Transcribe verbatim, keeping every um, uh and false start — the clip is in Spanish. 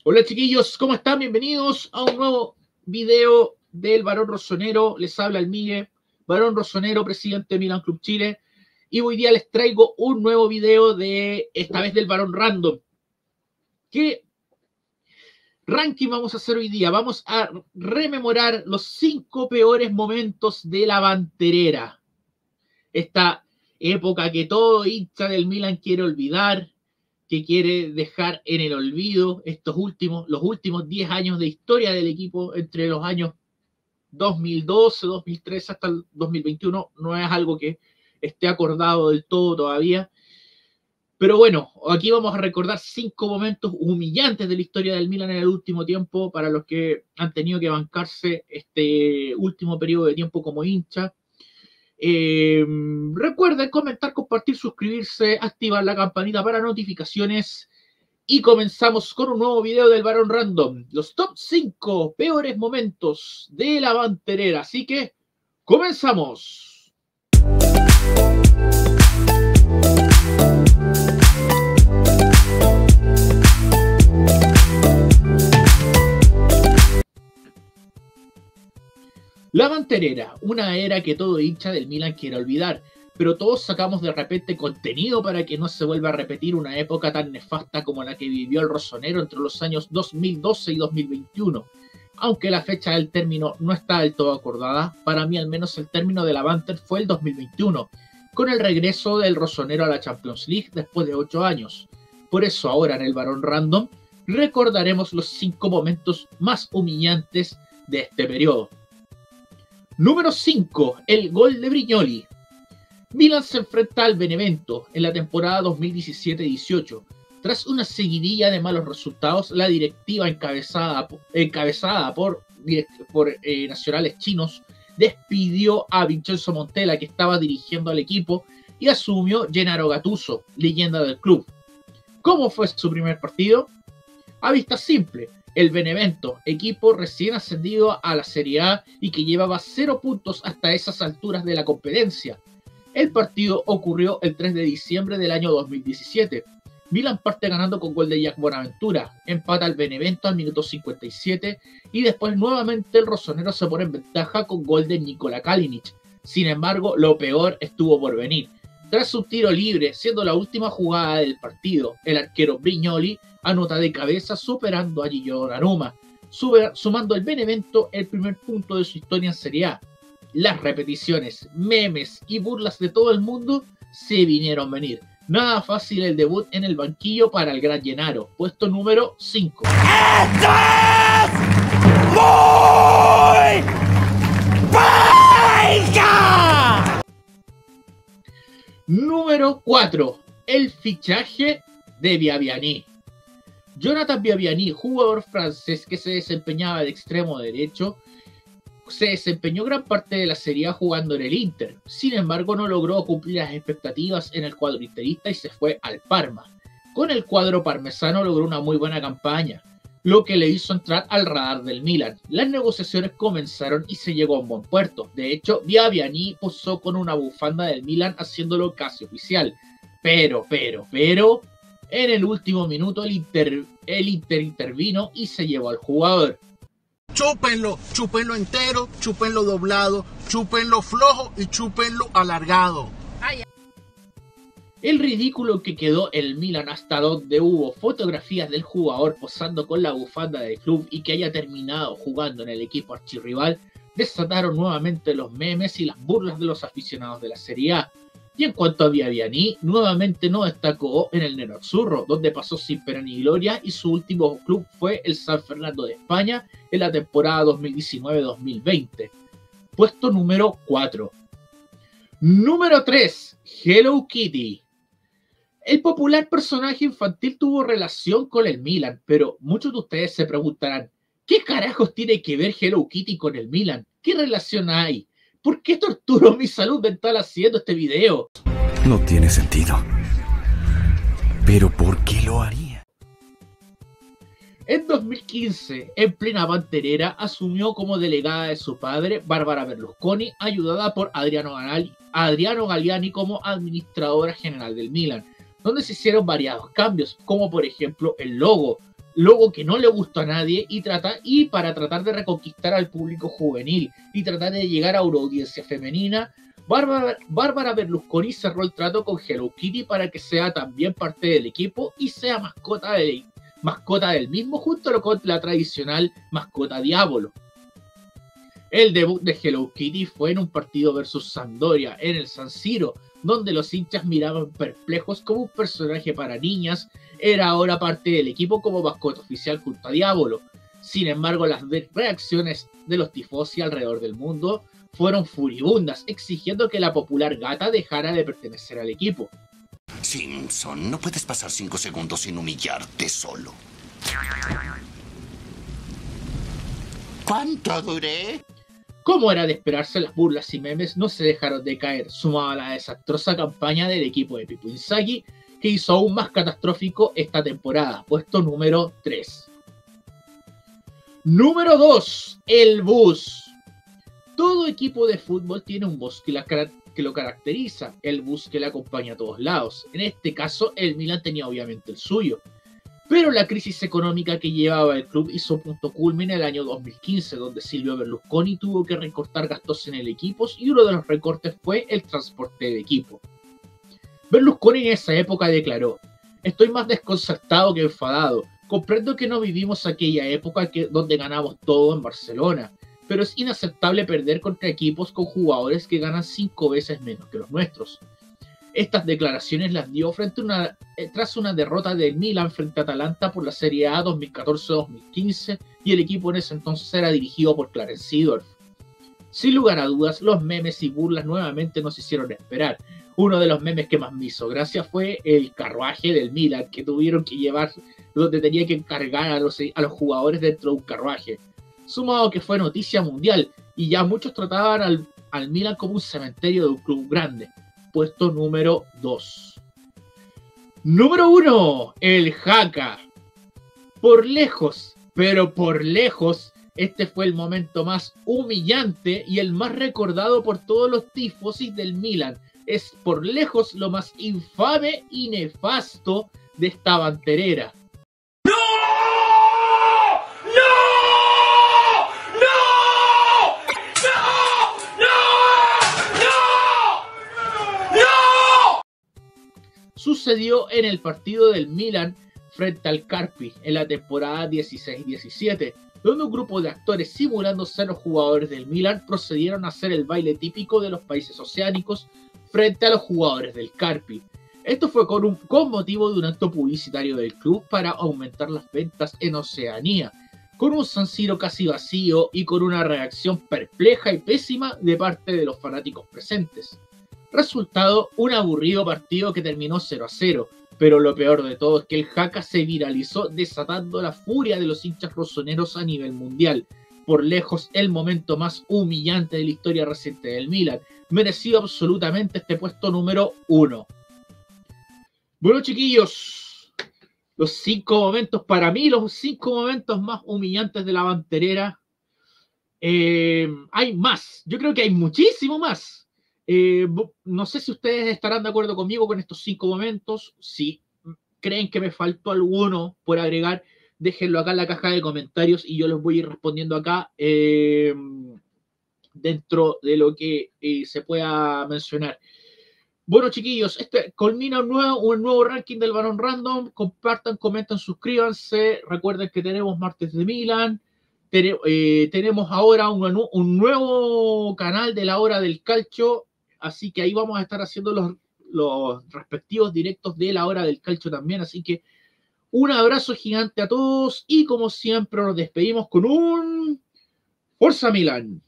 Hola chiquillos, ¿cómo están? Bienvenidos a un nuevo video del Barón Rossonero. Les habla el Migue, Barón Rossonero, presidente de Milan Club Chile. Y hoy día les traigo un nuevo video de, esta vez del Barón Random. ¿Qué ranking vamos a hacer hoy día? Vamos a rememorar los cinco peores momentos de la banterera. Esta época que todo hincha del Milan quiere olvidar, que quiere dejar en el olvido estos últimos, los últimos diez años de historia del equipo entre los años dos mil doce, dos mil trece hasta el dos mil veintiuno. No es algo que esté acordado del todo todavía. Pero bueno, aquí vamos a recordar cinco momentos humillantes de la historia del Milan en el último tiempo para los que han tenido que bancarse este último periodo de tiempo como hincha. Eh, recuerden comentar, compartir, suscribirse, activar la campanita para notificaciones y comenzamos con un nuevo video del Barón Random, los top cinco peores momentos de la banterera. Así que comenzamos. La banterera, una era que todo hincha del Milan quiere olvidar, pero todos sacamos de repente contenido para que no se vuelva a repetir una época tan nefasta como la que vivió el Rossonero entre los años dos mil doce y dos mil veintiuno. Aunque la fecha del término no está del todo acordada, para mí al menos el término de la banter fue el dos mil veintiuno, con el regreso del Rossonero a la Champions League después de ocho años. Por eso ahora en el Barón Random recordaremos los cinco momentos más humillantes de este periodo. Número cinco. El gol de Brignoli. Milan se enfrenta al Benevento en la temporada dos mil diecisiete dieciocho. Tras una seguidilla de malos resultados, la directiva encabezada, encabezada por, por eh, nacionales chinos despidió a Vincenzo Montella, que estaba dirigiendo al equipo, y asumió Gennaro Gattuso, leyenda del club. ¿Cómo fue su primer partido? A vista simple. El Benevento, equipo recién ascendido a la Serie A y que llevaba cero puntos hasta esas alturas de la competencia. El partido ocurrió el tres de diciembre del año dos mil diecisiete. Milan parte ganando con gol de Jack Bonaventura, empata al Benevento al minuto cincuenta y siete y después nuevamente el Rossonero se pone en ventaja con gol de Nikola Kalinic. Sin embargo, lo peor estuvo por venir. Tras un tiro libre, siendo la última jugada del partido, el arquero Brignoli anota de cabeza superando a Gigio Donnarumma, sumando al Benevento el primer punto de su historia en Serie A. Las repeticiones, memes y burlas de todo el mundo se vinieron a venir. Nada fácil el debut en el banquillo para el gran Gennaro, puesto número cinco. ¡Esto es muy belga! Número cuatro. El fichaje de Biabiany. Jonathan Biabiany, jugador francés que se desempeñaba de extremo derecho, se desempeñó gran parte de la Serie A jugando en el Inter. Sin embargo, no logró cumplir las expectativas en el cuadro interista y se fue al Parma. Con el cuadro parmesano logró una muy buena campaña, lo que le hizo entrar al radar del Milan. Las negociaciones comenzaron y se llegó a un buen puerto. De hecho, Biabiany posó con una bufanda del Milan haciéndolo casi oficial. Pero, pero, pero, en el último minuto el Inter, el Inter intervino y se llevó al jugador. Chúpenlo, chúpenlo entero, chúpenlo doblado, chúpenlo flojo y chúpenlo alargado. El ridículo que quedó el Milan hasta donde hubo fotografías del jugador posando con la bufanda del club y que haya terminado jugando en el equipo archirrival desataron nuevamente los memes y las burlas de los aficionados de la Serie A. Y en cuanto a Biabiany, nuevamente no destacó en el Nerazzurro, donde pasó sin pena ni gloria y su último club fue el San Fernando de España en la temporada dos mil diecinueve dos mil veinte. Puesto número cuatro. Número tres. Hello Kitty. El popular personaje infantil tuvo relación con el Milan, pero muchos de ustedes se preguntarán, ¿qué carajos tiene que ver Hello Kitty con el Milan? ¿Qué relación hay? ¿Por qué torturo mi salud mental haciendo este video? No tiene sentido. ¿Pero por qué lo haría? En dos mil quince, en plena banterera, asumió como delegada de su padre, Barbara Berlusconi, ayudada por Adriano, Gali, Adriano Galliani como administradora general del Milan, donde se hicieron variados cambios, como por ejemplo el logo, logo que no le gustó a nadie y, trata, y para tratar de reconquistar al público juvenil y tratar de llegar a una audiencia femenina, Bárbara, Bárbara Berlusconi cerró el trato con Hello Kitty para que sea también parte del equipo y sea mascota, de, mascota del mismo, junto con la tradicional mascota Diablo. El debut de Hello Kitty fue en un partido versus Sampdoria en el San Siro, donde los hinchas miraban perplejos como un personaje para niñas era ahora parte del equipo como mascota oficial junto a Diablo. Sin embargo, las reacciones de los tifosi alrededor del mundo fueron furibundas, exigiendo que la popular gata dejara de pertenecer al equipo. Simpson, no puedes pasar cinco segundos sin humillarte solo. ¿Cuánto duré? Como era de esperarse, las burlas y memes no se dejaron de caer, sumado a la desastrosa campaña del equipo de Pipo Inzaghi, que hizo aún más catastrófico esta temporada, puesto número tres. Número dos, el bus. Todo equipo de fútbol tiene un bus que, la, que lo caracteriza, el bus que le acompaña a todos lados. En este caso, el Milan tenía obviamente el suyo. Pero la crisis económica que llevaba el club hizo punto culmine en el año dos mil quince, donde Silvio Berlusconi tuvo que recortar gastos en el equipo y uno de los recortes fue el transporte de equipo. Berlusconi en esa época declaró: "Estoy más desconcertado que enfadado. Comprendo que no vivimos aquella época que, donde ganamos todo en Barcelona, pero es inaceptable perder contra equipos con jugadores que ganan cinco veces menos que los nuestros". Estas declaraciones las dio frente a una, eh, tras una derrota del Milan frente a Atalanta por la Serie A dos mil catorce dos mil quince, y el equipo en ese entonces era dirigido por Clarence Seedorf. Sin lugar a dudas, los memes y burlas nuevamente nos hicieron esperar. Uno de los memes que más me hizo gracia fue el carruaje del Milan, que tuvieron que llevar, donde tenía que cargar a los, a los jugadores dentro de un carruaje. Sumado que fue noticia mundial, y ya muchos trataban al, al Milan como un cementerio de un club grande. Puesto número dos. Número uno, el Haka. Por lejos, pero por lejos, este fue el momento más humillante y el más recordado por todos los tifosis del Milan. Es por lejos lo más infame y nefasto de esta banterera. Sucedió en el partido del Milan frente al Carpi en la temporada dieciséis diecisiete, donde un grupo de actores simulando ser los jugadores del Milan procedieron a hacer el baile típico de los países oceánicos frente a los jugadores del Carpi. Esto fue con, un, con motivo de un acto publicitario del club para aumentar las ventas en Oceanía, con un San Siro casi vacío y con una reacción perpleja y pésima de parte de los fanáticos presentes. Resultado, un aburrido partido que terminó cero a cero, pero lo peor de todo es que el Haka se viralizó desatando la furia de los hinchas rosoneros a nivel mundial. Por lejos el momento más humillante de la historia reciente del Milan, merecido absolutamente este puesto número uno. Bueno, chiquillos, los cinco momentos, para mí los cinco momentos más humillantes de la banterera. Eh, hay más, yo creo que hay muchísimo más. Eh, no sé si ustedes estarán de acuerdo conmigo con estos cinco momentos. Si creen que me faltó alguno por agregar, déjenlo acá en la caja de comentarios y yo los voy a ir respondiendo acá eh, dentro de lo que eh, se pueda mencionar. Bueno, chiquillos, este culmina un nuevo, un nuevo ranking del Balón Random. Compartan, comenten, suscríbanse. Recuerden que tenemos Martes de Milan. Ten, eh, tenemos ahora un, un nuevo canal de la Hora del Calcio. Así que ahí vamos a estar haciendo los, los respectivos directos de la Hora del Calcio también. Así que un abrazo gigante a todos y como siempre nos despedimos con un Forza Milan.